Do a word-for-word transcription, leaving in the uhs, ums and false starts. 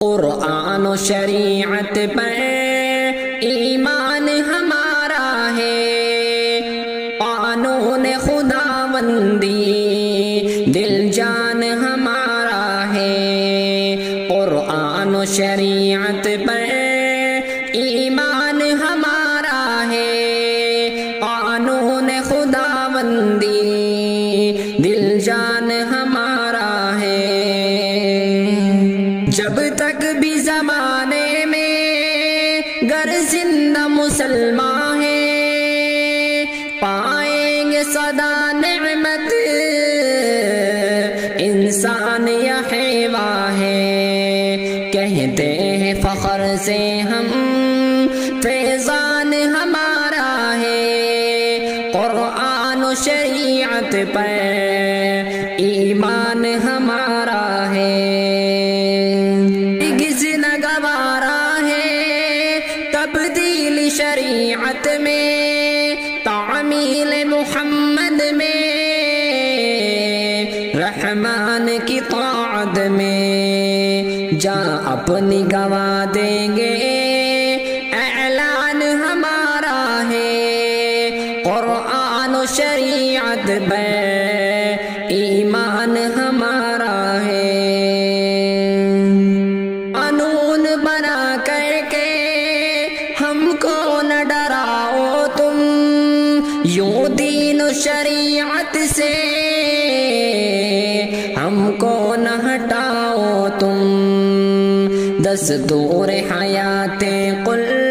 قرآن و شریعت پر ایمان ہمارا ہے، قانون خداوندی دل جان ہمارا ہے۔ قرآن و شریعت پر ایمان ہمارا ہے، قانون خداوندی دل جان ہمارا ہے۔ جب تک بھی زمانے میں گر زندہ مسلمان ہیں، پائیں گے صدا نعمت انسان یا حیوان ہے۔ کہتے ہیں فخر سے ہم فیضان ہمارا ہے، قرآن و شریعت پر ایمان ہمارا ہے۔ تبدیل شریعت میں تعمیل محمد میں، رحمان کی طاعت میں جان اپنی گوا دیں گے، اعلان ہمارا ہے۔ قرآن و شریعت پر ایمان ہمارا ہے۔ قانون بنا کر کے ہم کو نہ ڈراؤ تم، یوں دین و شریعت سے ہم کو نہ ہٹاؤ تم۔ دستور حیات قل